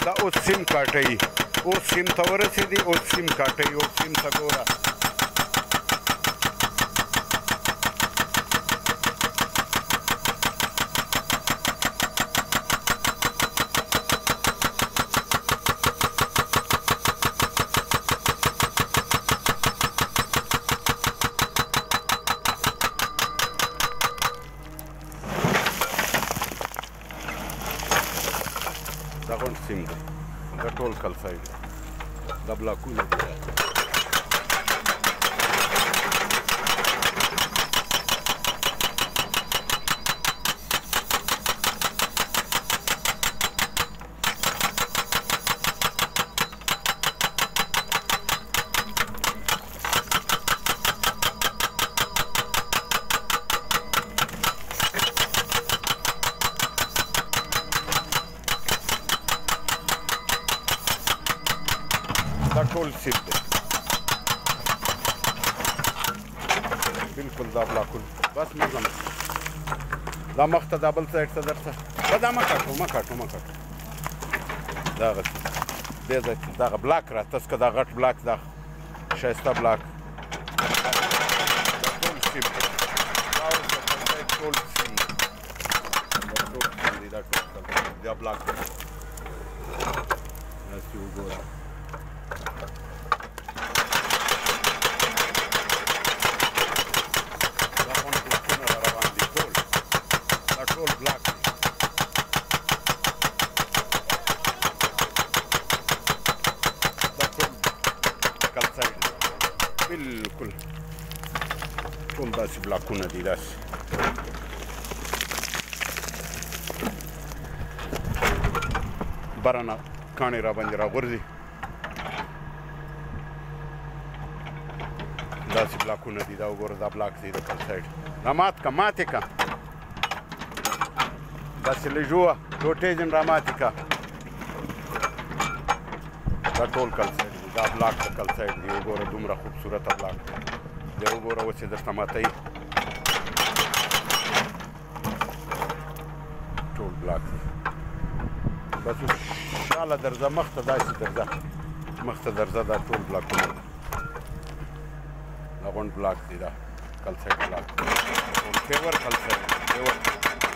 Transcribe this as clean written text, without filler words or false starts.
دا اوس سیم کاټوي اوس سیم ته ورسېدي اوس سیم کاټوي اوس سیم ته ګوره دا غونډ سیم دی دا ټول کلساید دا بلاکونه دي دا ټول سیم دی بالکل دا بلاکونه بس نظم دا مخ ته دا بل سایډ ته درته دا مه کاټو دغه دې ځای کې دغه بلاک راته که دا غټ بلاک دا ښایسته بلاک دا ټول سیم دی دا اوس د کلسای ټول سیم دی دا ټول دا بلاک دی داسې وګوره ټول بلاک دی دا ټول کلساید دی بالکل ټول داسې بلاکونه دي داسې بره نه کاڼې راباندې راغورځي داسې بلاکونه دي دا وګوره دا بلاک دی د کلساید دا ماتې که داسې لږ ووه ټوټې ځین راماتې که دا ټول کلساید دی دا بلاک د کلساید دی وګوره دومره خوبصورته بلاک دی بیا وګوره اوس یې درته ماتوي ټول بلاک دی بس اوس شاله درځه مخته داسې درځه مخته درځه دا ټول بلاکونه دي دا غونډ بلاک دی دا کلساید بلاک ټول پیور کلساید پیور